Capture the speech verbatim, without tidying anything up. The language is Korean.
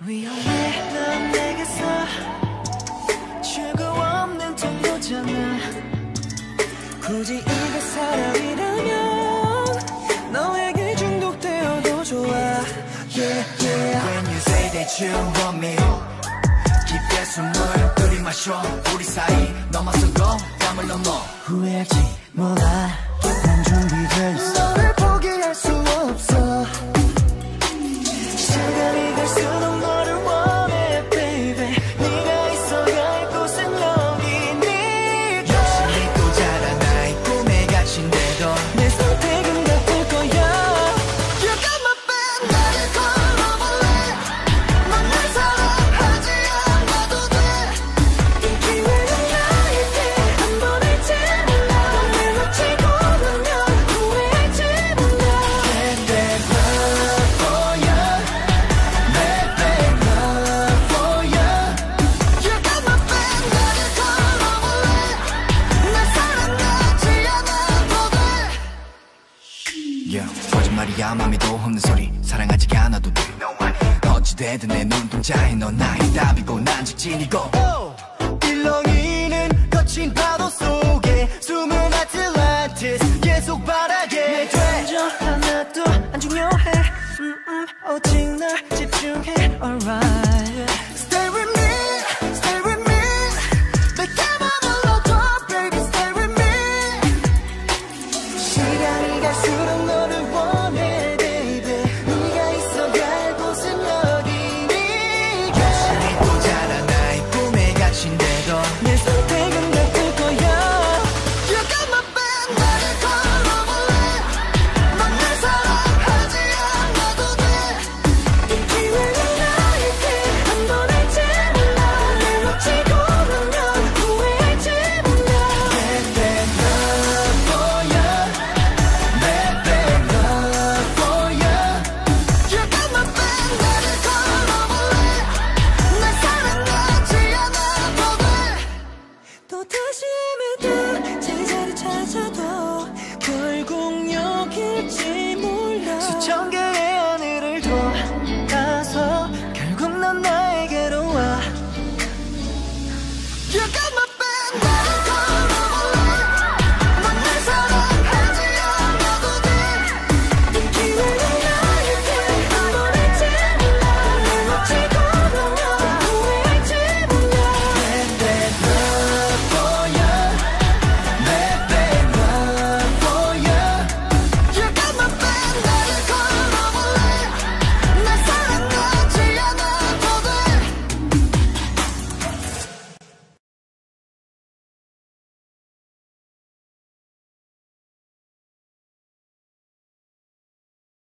위험해 넌 내게서 출구 없는 통로잖아. 굳이 이게 사랑이라면 너에게 중독되어도 좋아. Yeah, yeah. When you say that you want me, 깊게 숨을 들이마셔. 우리 사이 넘어서고 담을 넘어. 후회할지 몰라. 난 준비돼 있어. 너를 포기할 수 없어. 시간이 갈수록 너를 원해 baby. 네가 있어야 할 곳은 여기니까. 역시 믿고 자란 나의 꿈에 갇힌데도 내 선택은 같을 거야. You got my back. 나를 걸어볼래. 넌 날 사랑하지 않아도 돼. 이 기회는 나에게 한 번일지 몰라. 널 놓치고 나면 후회할지 몰라. That that love for you, that that love for you. You got my back. 나를 걸어볼래. 날 사랑하지 않아도 돼. Yeah, 거짓말이야 맘에도 없는 소리. 사랑하지 않아도 돼. 어찌되든 내 눈동자에 넌 나의 답이고 난 직진이고. 일렁이는 거친 파도 속에 숨은 아틀란티스 계속 바라게 돼. 감정 하나도 안 중요해. 음, 음, 오직 널 집중해. Alright.